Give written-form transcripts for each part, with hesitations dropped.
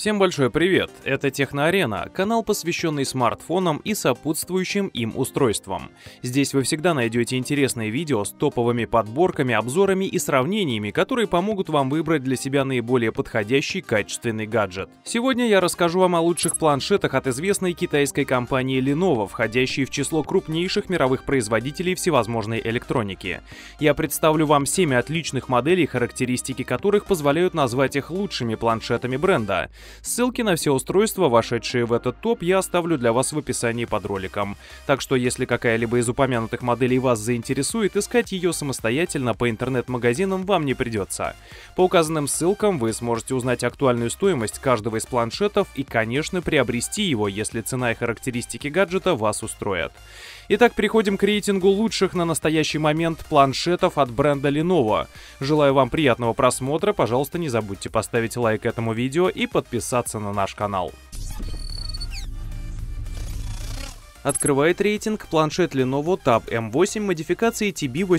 Всем большой привет! Это Техноарена, канал, посвященный смартфонам и сопутствующим им устройствам. Здесь вы всегда найдете интересные видео с топовыми подборками, обзорами и сравнениями, которые помогут вам выбрать для себя наиболее подходящий качественный гаджет. Сегодня я расскажу вам о лучших планшетах от известной китайской компании Lenovo, входящей в число крупнейших мировых производителей всевозможной электроники. Я представлю вам 7 отличных моделей, характеристики которых позволяют назвать их лучшими планшетами бренда. Ссылки на все устройства, вошедшие в этот топ, я оставлю для вас в описании под роликом. Так что, если какая-либо из упомянутых моделей вас заинтересует, искать ее самостоятельно по интернет-магазинам вам не придется. По указанным ссылкам вы сможете узнать актуальную стоимость каждого из планшетов и, конечно, приобрести его, если цена и характеристики гаджета вас устроят. Итак, переходим к рейтингу лучших на настоящий момент планшетов от бренда Lenovo. Желаю вам приятного просмотра, пожалуйста, не забудьте поставить лайк этому видео и подписаться на наш канал. Открывает рейтинг планшет Lenovo Tab M8 модификации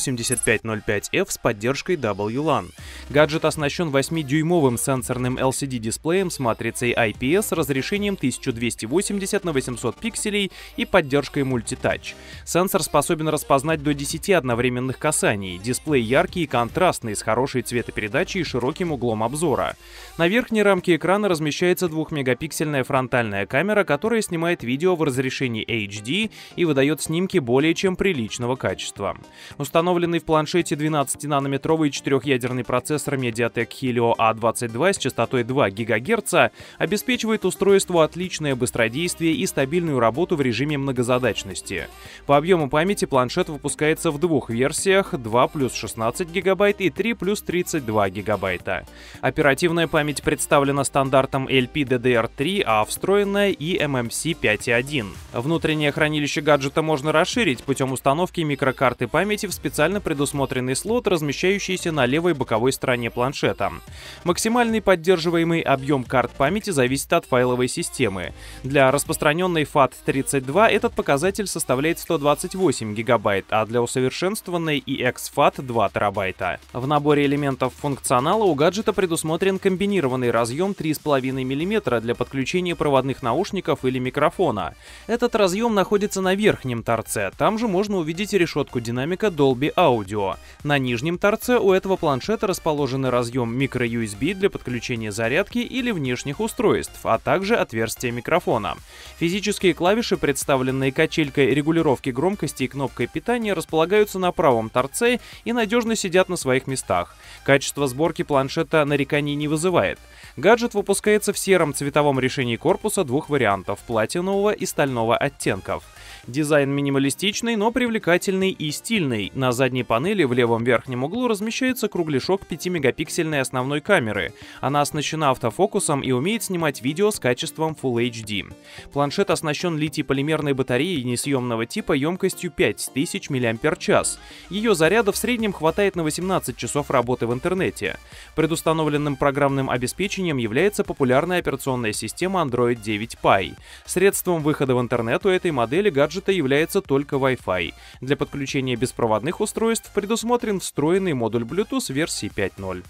TB8505F с поддержкой WLAN. Гаджет оснащен 8-дюймовым сенсорным LCD-дисплеем с матрицей IPS, разрешением 1280 на 800 пикселей и поддержкой мультитач. Сенсор способен распознать до 10 одновременных касаний. Дисплей яркий и контрастный, с хорошей цветопередачей и широким углом обзора. На верхней рамке экрана размещается 2-мегапиксельная фронтальная камера, которая снимает видео в разрешении HD и выдает снимки более чем приличного качества. Установленный в планшете 12-нанометровый 4-ядерный процессор MediaTek Helio A22 с частотой 2 ГГц обеспечивает устройству отличное быстродействие и стабильную работу в режиме многозадачности. По объему памяти планшет выпускается в двух версиях: 2 плюс 16 ГБ и 3 плюс 32 ГБ. Оперативная память представлена стандартом LPDDR3, а встроенная eMMC 5.1. Внутреннее хранилище гаджета можно расширить путем установки микрокарты памяти в специально предусмотренный слот, размещающийся на левой боковой стороне планшета. Максимальный поддерживаемый объем карт памяти зависит от файловой системы. Для распространенной FAT32 этот показатель составляет 128 ГБ, а для усовершенствованной eXFAT 2 ТБ. В наборе элементов функционала у гаджета предусмотрен комбинированный разъем 3,5 мм для подключения проводных наушников или микрофона. Этот разъем находится на верхнем торце, там же можно увидеть решетку динамика Dolby Audio. На нижнем торце у этого планшета расположены разъем microUSB для подключения зарядки или внешних устройств, а также отверстие микрофона. Физические клавиши, представленные качелькой регулировки громкости и кнопкой питания, располагаются на правом торце и надежно сидят на своих местах. Качество сборки планшета нареканий не вызывает. Гаджет выпускается в сером цветовом решении корпуса двух вариантов – платинового и стального оттенков. Дизайн минималистичный, но привлекательный и стильный. На задней панели в левом верхнем углу размещается кругляшок 5-мегапиксельной основной камеры. Она оснащена автофокусом и умеет снимать видео с качеством Full HD. Планшет оснащен литий-полимерной батареей несъемного типа емкостью 5000 мАч. Ее заряда в среднем хватает на 18 часов работы в интернете. Предустановленным программным обеспечением является популярная операционная система Android 9 Pie. Средством выхода в интернет у этой модели гаджета является только Wi-Fi. Для подключения беспроводных устройств предусмотрен встроенный модуль Bluetooth версии 5.0.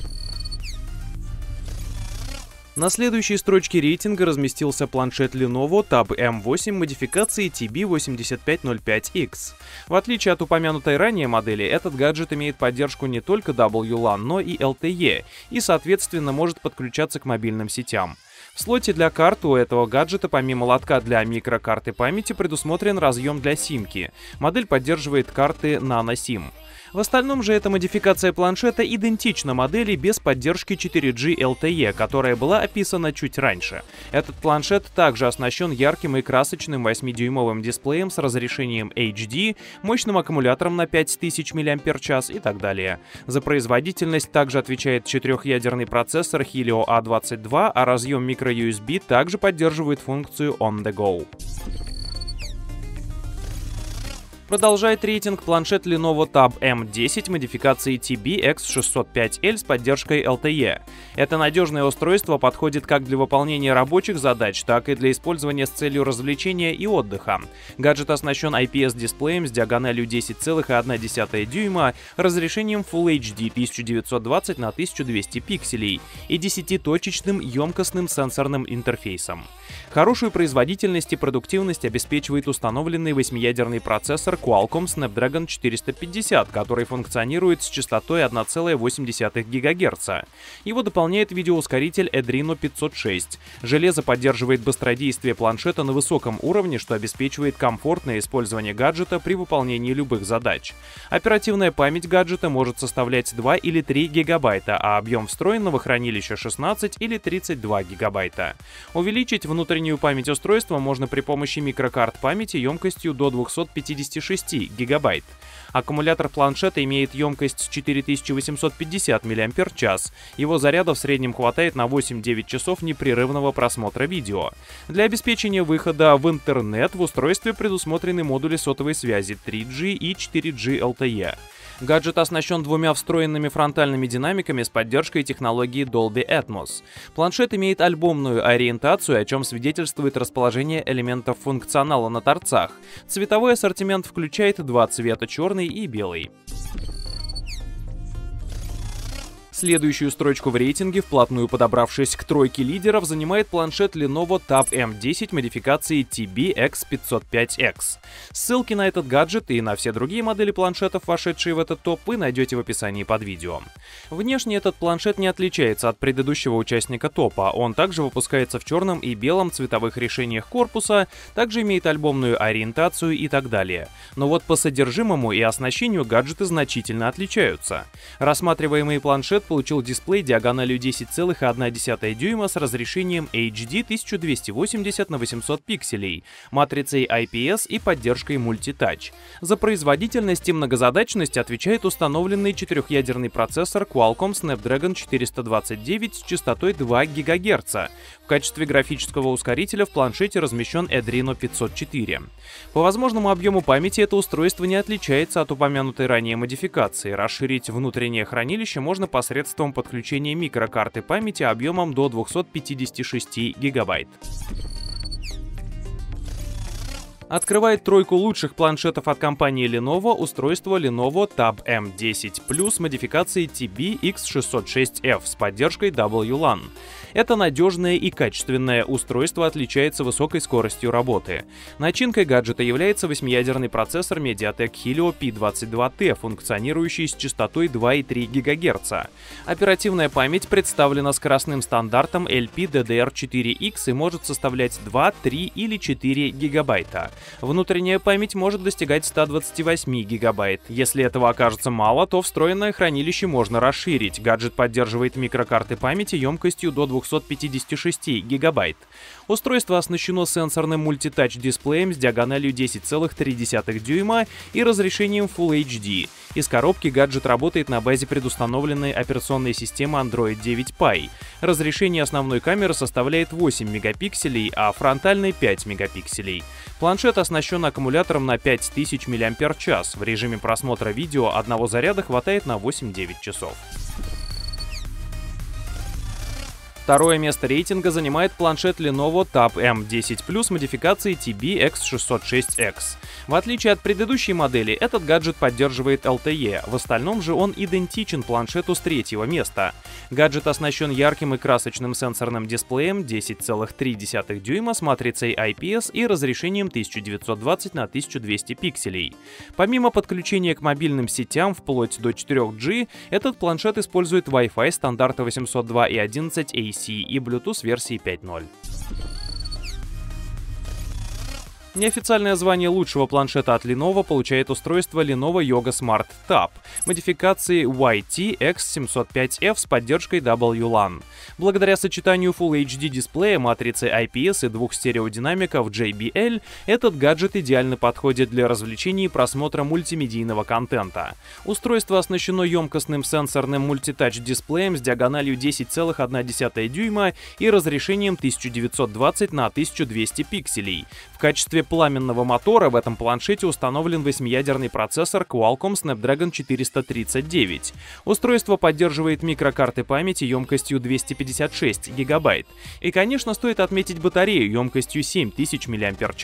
На следующей строчке рейтинга разместился планшет Lenovo Tab M8 модификации TB8505X. В отличие от упомянутой ранее модели, этот гаджет имеет поддержку не только WLAN, но и LTE, и, соответственно, может подключаться к мобильным сетям. В слоте для карт у этого гаджета помимо лотка для микрокарты памяти предусмотрен разъем для симки. Модель поддерживает карты Nano SIM. В остальном же эта модификация планшета идентична модели без поддержки 4G LTE, которая была описана чуть раньше. Этот планшет также оснащен ярким и красочным 8-дюймовым дисплеем с разрешением HD, мощным аккумулятором на 5000 мАч и так далее. За производительность также отвечает 4-ядерный процессор Helio A22, а разъем microUSB также поддерживает функцию On the Go. Продолжает рейтинг планшет Lenovo Tab M10 модификации TB-X605L с поддержкой LTE. Это надежное устройство подходит как для выполнения рабочих задач, так и для использования с целью развлечения и отдыха. Гаджет оснащен IPS-дисплеем с диагональю 10,1 дюйма, разрешением Full HD 1920 на 1200 пикселей и 10-точечным емкостным сенсорным интерфейсом. Хорошую производительность и продуктивность обеспечивает установленный 8-ядерный процессор Qualcomm Snapdragon 450, который функционирует с частотой 1,8 ГГц. Его дополняет видеоускоритель Adreno 506. Железо поддерживает быстродействие планшета на высоком уровне, что обеспечивает комфортное использование гаджета при выполнении любых задач. Оперативная память гаджета может составлять 2 или 3 ГБ, а объем встроенного хранилища 16 или 32 ГБ. Увеличить внутреннюю память устройства можно при помощи микрокарт памяти емкостью до 256 ГБ. Аккумулятор планшета имеет емкость 4850 мАч. Его заряда в среднем хватает на 8-9 часов непрерывного просмотра видео. Для обеспечения выхода в интернет в устройстве предусмотрены модули сотовой связи 3G и 4G LTE. Гаджет оснащен двумя встроенными фронтальными динамиками с поддержкой технологии Dolby Atmos. Планшет имеет альбомную ориентацию, о чем свидетельствует расположение элементов функционала на торцах. Цветовой ассортимент включает два цвета — черный и белый. Следующую строчку в рейтинге, вплотную подобравшись к тройке лидеров, занимает планшет Lenovo Tab M10 модификации TB-X505X. Ссылки на этот гаджет и на все другие модели планшетов, вошедшие в этот топ, вы найдете в описании под видео. Внешне этот планшет не отличается от предыдущего участника топа. Он также выпускается в черном и белом цветовых решениях корпуса, также имеет альбомную ориентацию и так далее. Но вот по содержимому и оснащению гаджеты значительно отличаются. Рассматриваемый планшет получил дисплей диагональю 10,1 дюйма с разрешением HD 1280 на 800 пикселей, матрицей IPS и поддержкой мультитач. За производительность и многозадачность отвечает установленный 4-ядерный процессор Qualcomm Snapdragon 429 с частотой 2 ГГц. В качестве графического ускорителя в планшете размещен Adreno 504. По возможному объему памяти это устройство не отличается от упомянутой ранее модификации. Расширить внутреннее хранилище можно посредством подключения микрокарты памяти объемом до 256 ГБ. Открывает тройку лучших планшетов от компании Lenovo устройство Lenovo Tab M10 Plus модификации TB-X606F с поддержкой WLAN. Это надежное и качественное устройство отличается высокой скоростью работы. Начинкой гаджета является 8-ядерный процессор MediaTek Helio P22T, функционирующий с частотой 2,3 ГГц. Оперативная память представлена скоростным стандартом LPDDR4X и может составлять 2, 3 или 4 ГБ. Внутренняя память может достигать 128 ГБ. Если этого окажется мало, то встроенное хранилище можно расширить. Гаджет поддерживает микрокарты памяти емкостью до 256 ГБ. Устройство оснащено сенсорным мультитач-дисплеем с диагональю 10,3 дюйма и разрешением Full HD. Из коробки гаджет работает на базе предустановленной операционной системы Android 9 Pie. Разрешение основной камеры составляет 8 мегапикселей, а фронтальной 5 мегапикселей. Планшет оснащен аккумулятором на 5000 мАч. В режиме просмотра видео одного заряда хватает на 8-9 часов. Второе место рейтинга занимает планшет Lenovo Tab M10 Plus модификации TB-X606X. В отличие от предыдущей модели, этот гаджет поддерживает LTE, в остальном же он идентичен планшету с третьего места. Гаджет оснащен ярким и красочным сенсорным дисплеем 10,3 дюйма с матрицей IPS и разрешением 1920 на 1200 пикселей. Помимо подключения к мобильным сетям вплоть до 4G, этот планшет использует Wi-Fi стандарта 802.11 AC и Bluetooth версии 5.0. Неофициальное звание лучшего планшета от Lenovo получает устройство Lenovo Yoga Smart Tab модификации YT-X705F с поддержкой WLAN. Благодаря сочетанию Full HD дисплея, матрицы IPS и двух стереодинамиков JBL, этот гаджет идеально подходит для развлечений и просмотра мультимедийного контента. Устройство оснащено емкостным сенсорным мультитач-дисплеем с диагональю 10,1 дюйма и разрешением 1920 на 1200 пикселей. В качестве модуле пламенного мотора в этом планшете установлен 8-ядерный процессор Qualcomm Snapdragon 439. Устройство поддерживает микрокарты памяти емкостью 256 ГБ. И, конечно, стоит отметить батарею емкостью 7000 мАч.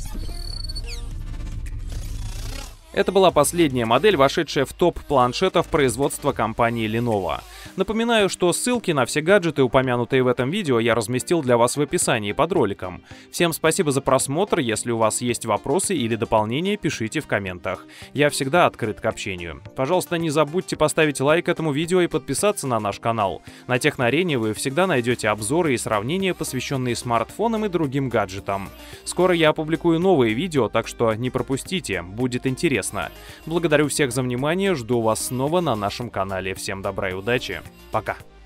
Это была последняя модель, вошедшая в топ планшетов производства компании Lenovo. Напоминаю, что ссылки на все гаджеты, упомянутые в этом видео, я разместил для вас в описании под роликом. Всем спасибо за просмотр, если у вас есть вопросы или дополнения, пишите в комментах. Я всегда открыт к общению. Пожалуйста, не забудьте поставить лайк этому видео и подписаться на наш канал. На Техноарене вы всегда найдете обзоры и сравнения, посвященные смартфонам и другим гаджетам. Скоро я опубликую новые видео, так что не пропустите, будет интересно. Благодарю всех за внимание, жду вас снова на нашем канале. Всем добра и удачи. Пока.